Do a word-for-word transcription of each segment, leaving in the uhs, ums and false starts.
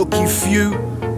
lucky few.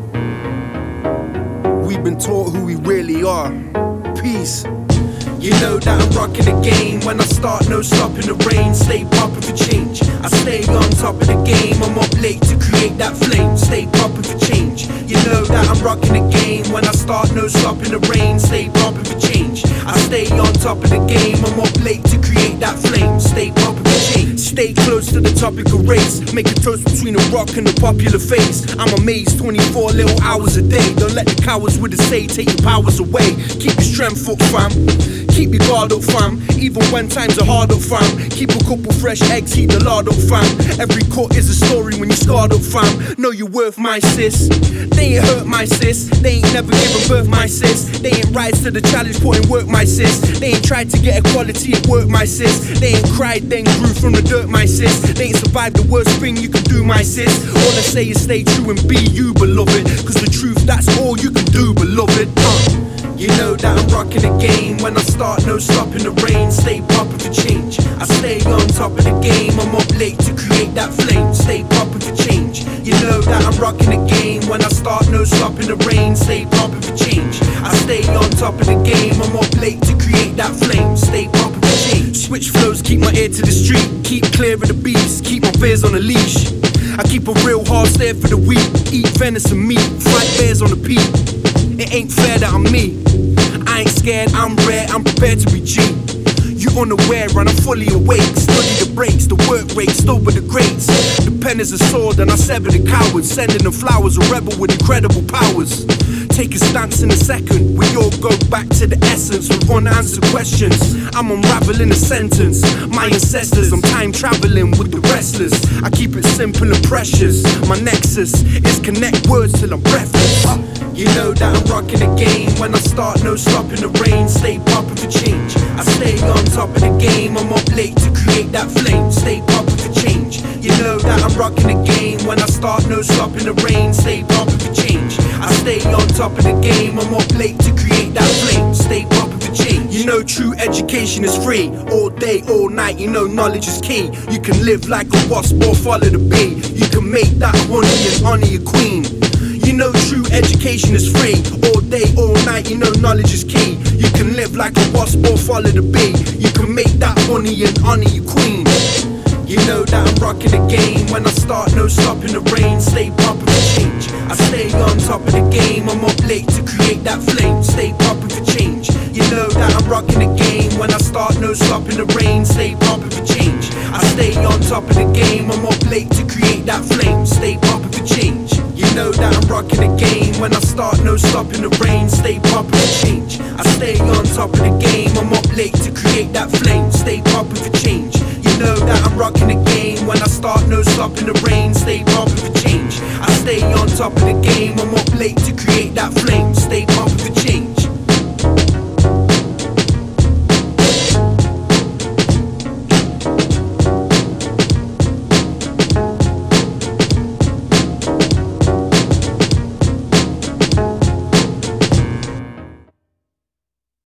We've been taught who we really are. Peace. You know that I'm rocking the game. When I start, no stopping the rain. Stay poppin' for change. I stay on top of the game. I'm up late to create that flame. Stay poppin' for change. You know that I'm rocking the game. When I start, no stopping the rain. Stay poppin' for change. I stay on top of the game. I'm up late to create that flame. Stay poppin' for change. Stay close to the topic of race. Make a toast between a rock and a popular face. I'm amazed, twenty-four little hours a day. Don't let the cowards with the say take your powers away. Keep your strength up, fam. Keep your guard up, fam. Even when times are hard up, fam. Keep a couple fresh eggs, heat the lard up, fam. Every cut is a story when you scarred up, fam. Know you're worth, my sis. They ain't hurt, my sis. They ain't never given birth, my sis. They ain't rise to the challenge, put in work, my sis. They ain't tried to get equality at work, my sis. They ain't cried, then grew from the dirt, my sis. They ain't survived the worst thing you can do, my sis. All I say is stay true and be you, beloved. Cause the truth, that's all you can do, beloved. uh. You know that I'm rocking the game. When I start, no stopping the rain. Stay poppin' for change. I stay on top of the game. I'm up late to create that flame. Stay poppin' for change. You know that I'm rocking the game. When I start, no stopping the rain. Stay poppin' for change. I stay on top of the game. I'm up late to create that flame. Stay poppin' for change. Switch flows, keep my ear to the street. Keep clear of the beast, keep my fears on a leash. I keep a real hard stare for the weak. Eat venison meat, fight bears on the peak. It ain't fair that I'm me. I ain't scared, I'm rare, I'm prepared to be G. You unaware and I'm fully awake. Study the breaks, the work rate, over the greats. The pen is a sword and I sever the cowards. Sending them flowers, a rebel with incredible powers. Take a stance in a second. We all go back to the essence with unanswered questions. I'm unraveling a sentence. My ancestors, I'm time traveling with the restless. I keep it simple and precious. My nexus is connect words till I'm breathless. You know that I'm rocking the game. When I start, no stopping the rain. Stay poppin' for change. I stay on top of the game. I'm up late to create that flame. Stay poppin' for change. You know that I'm rocking the game. When I start, no stopping the rain. Stay poppin' for change. I stay on top of the game. I'm up late to create that flame. Stay poppin' for change. You know true education is free. All day, all night, you know knowledge is key. You can live like a wasp or follow the bee. You can make that honey and honor your queen. You know true education is free. All day, all night, you know knowledge is key. You can live like a wasp or follow the bee. You can make that honey and honor your queen. You know that I'm rocking the game. When I start, no stopping the rain. Stay poppin' for change. I stay on top of the game. I'm up late to create that flame. Stay poppin' for change. You know that I'm rocking the game. When I start, no stopping the rain. Stay poppin' for change. I stay on top of the game. I'm up late to create that flame. Stay poppin' for change. You know that I'm rocking the game. When I start, no stopping the rain. Stay poppin' for change. I stay on top of the game. I'm up late to create that flame. Stay poppin' for change. You know that I'm rocking the game. When I start, no stopping the rain. Stay poppin' for change. I stay on top of the game. I'm up late to create that flame. Stay poppin' for change.